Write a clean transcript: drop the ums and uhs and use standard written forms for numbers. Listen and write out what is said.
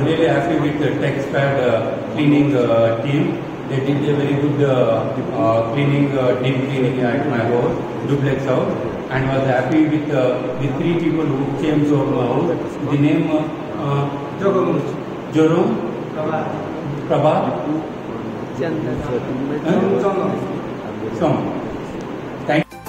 really happy with the Techsquad cleaning team. They did a very good cleaning, deep cleaning at my house, duplex house, and was happy with the 3 people who came to our house. The name Jerome, Prabhat, Thank you.